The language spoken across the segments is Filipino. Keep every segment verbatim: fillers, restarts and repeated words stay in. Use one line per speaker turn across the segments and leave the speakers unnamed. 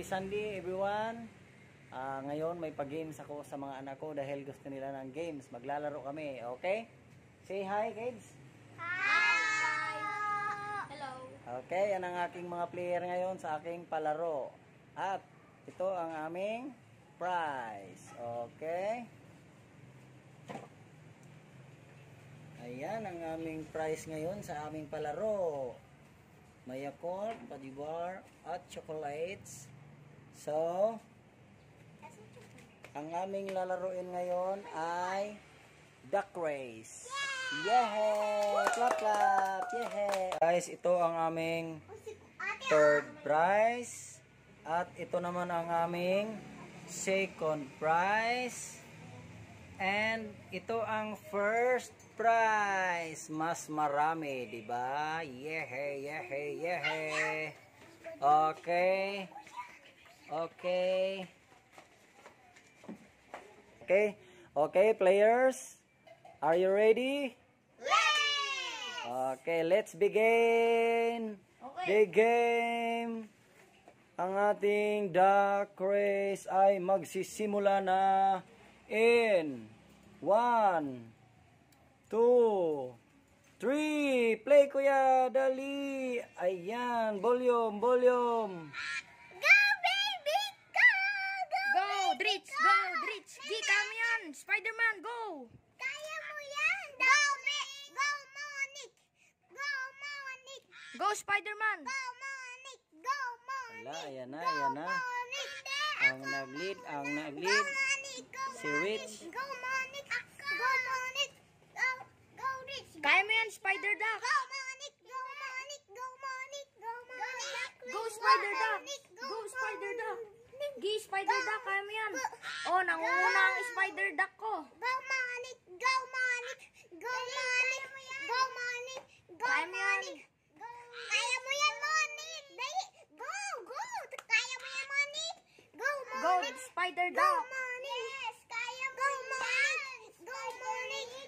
Sunday everyone. Uh, ngayon may pag-games ako sa mga anak ko dahil gusto nila ng games. Maglalaro kami, okay? Say hi kids.
Hi! Hello.
Okay, yan ang aking mga player ngayon sa aking palaro. At ito ang aming prize. Okay? Ayan ang aming prize ngayon sa aming palaro. May Yakult, Padibar, at chocolates. So, ang aming lalaruin ngayon ay duck race. Yehey! Clap clap! Yehey! Guys, ito ang aming third prize. At ito naman ang aming second prize. And ito ang first prize. Mas marami, di ba? Yehey, yehey, yehey. Okay. Okay. Okay. Okay, players. Are you ready?
Ready!
Okay, let's begin.
Okay.
Big game. Ang ating duck race ay magsisimula na in one, two, three. Play kuya, dali. Ayan, volume, volume.
Go, baby! Go! Go,
Go, Dritz! Go, Dritz! Di kami yan! Spider-Man, go!
Kaya mo yan! Go, me! Go, Monique! Go, Monique!
Go, Spider-Man!
Go, Monique! Go, Monique!
Wala, ayan na, ayan na. Ang nag-lead, ang nag-lead. Si Rich.
Go, Monique! Go, Monique! Go, go, Rich!
Kaya mo yan, Spider-Duck!
Go, Monique! Go, Monique! Go, Monique! Go, Monique!
Go, Spider-Duck! Go, Spider-Duck! Gi, Spider-Duck, kaya mo yan! Oh, nangunguna ang Spider-Duck ko!
Go, Monique! Go, Monique! Go, Monique! Go, Monique! Go,
Kaya mo yan.
Monique! Kaya mo yan, Monique! Dali! Go! Go! Kaya mo yan, Monique! Go,
Go,
Monique! Go,
Spider-Duck!
Monique! Yes! Kaya mo Go, Monique! Go, Monique!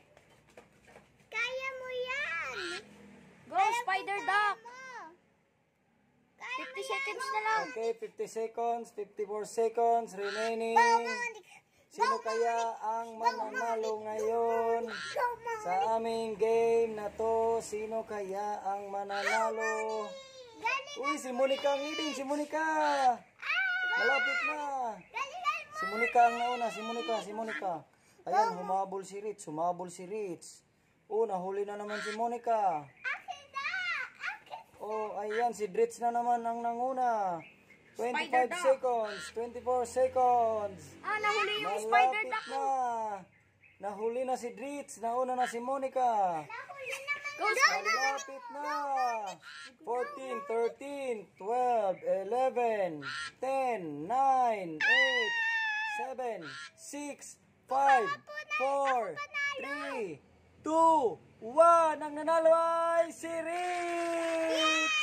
Kaya mo yan!
Go, Spider-Duck!
Kaya mo
fifty
yan,
seconds
Go,
na lang!
Okay, fifty seconds, fifty-four seconds remaining.
Go, Monique!
Sino kaya ang mananalo ngayon
Go, Monique!
sa aming game na to? Sino kaya ang mananalo?
Galing!
Uy, si Monica ang leading, si Monica! Malapit na!
Galingan mo!
Si Monica ang nauna, si Monica, si Monica. Ayan, humabol si Rich, humabol si Rich. Oh, nahuli na naman si Monica.
Akin na! Akin!
Oh, ayan, si Dritz na naman ang nanguna. twenty-five
Spider-Duck.
seconds, twenty-four seconds.
Ah, nahuli yung
Malapit
Spider-Duck ko!
na. Nahuli na si Dritz, nauna na si Monica.
Nahuli naman
Go,
Malapit na. fourteen, thirteen, twelve, eleven, ten, nine, eight, seven, six, five, four, three, two, one. Ang nanalo ay si Rich!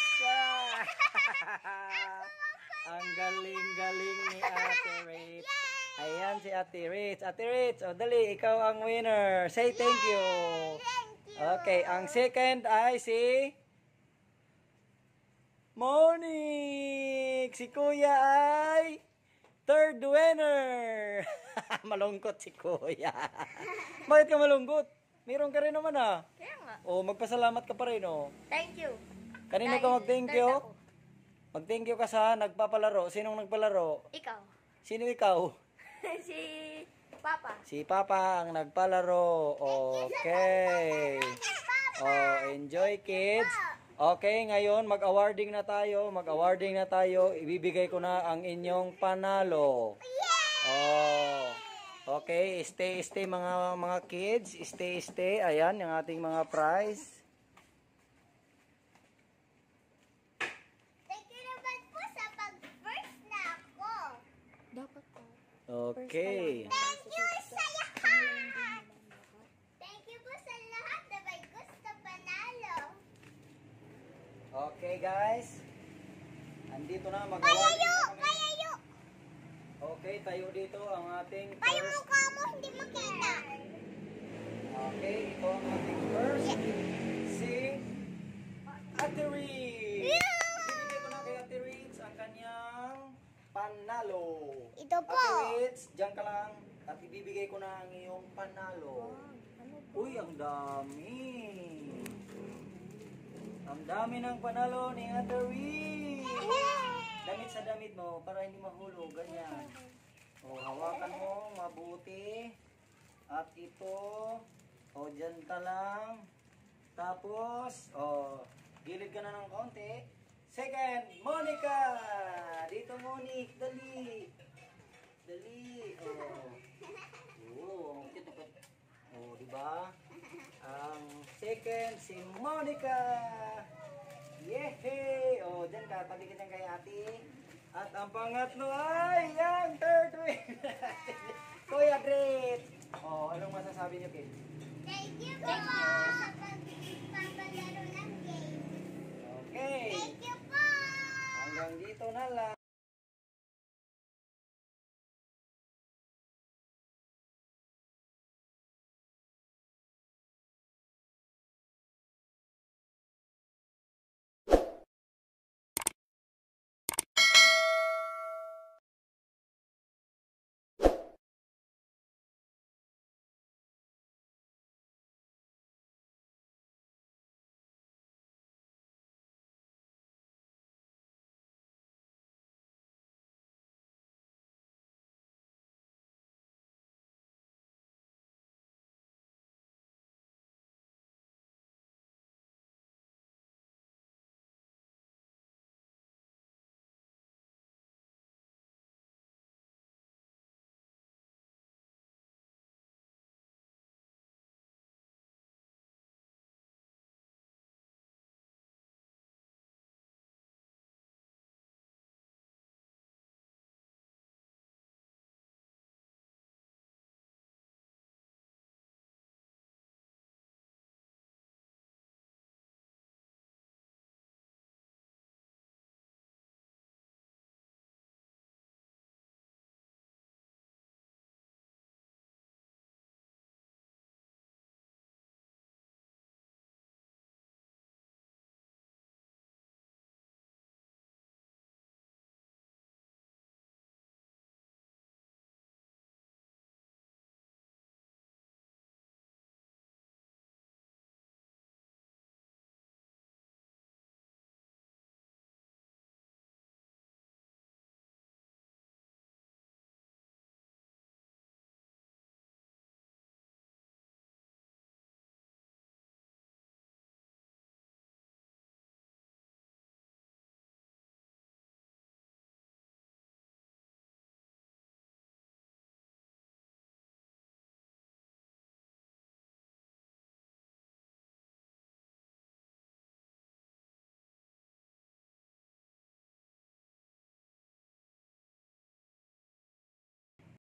Ang galing-galing ni Ate Rich. Ayan si Ate Rich. Ate Rich, o dali, ikaw ang winner. Say thank you.
Thank you!
Okay, ang second ay si Monique. Si Kuya ay third winner. Malungkot si Kuya. Bakit ka malungkot? Meron ka rin naman ah.
Kaya nga.
O, magpasalamat ka pa rin oh.
Thank you!
Kanino
Dahil
ka mag-thank
third
you?
ako.
Mag-thank you ka sa nagpapalaro. Sinong nagpalaro?
Ikaw.
Sino ikaw?
Si Papa.
Si Papa ang nagpalaro. Okay. Oh, enjoy kids. Okay, ngayon mag-awarding na tayo. Mag-awarding na tayo. Ibibigay ko na ang inyong panalo. Oh. Okay, stay stay mga mga kids. Stay stay. Ayan yung ating mga prize.
Thank you naman po sa pag-first na ako.
Dapat ko.
Okay.
Thank you sa lahat. Thank you po sa lahat na may gusto panalo.
Okay, guys. Andito na
Payayo!
mag-awarding na kami.
Payayo!
Okay, tayo dito ang ating
Pa yung
first.
mukha mo hindi makita.
Okay, ito ang ating first. Si Ate Reed.
Yeah!
Bibigay ko na kay Ate Reed ang kanyang panalo.
Ito po.
Okay, kids, dyan ka lang at ibibigay ko na ang iyong panalo. Uy, ang dami. Ang dami ng panalo ni Ate Ree. Damit sa damit mo para hindi mahulog, ganyan. O, hawakan mo mabuti. At ito, o, dyan ka lang. Tapos, o, gilid ka na ng konti. Second, Monica! Dito, Monique, dali. Dali, o. Oo, ito pa. O, diba? Ang second, si Monica! Yehey! O, dyan ka, tabi ka dyan kay ate. At ang pangatlo ay ang third win. Kuya Great. Oh, anong masasabi niyo, kids?
Thank you po sa pagpapalaro ng game.
Okay.
Thank you po.
Hanggang dito na lang.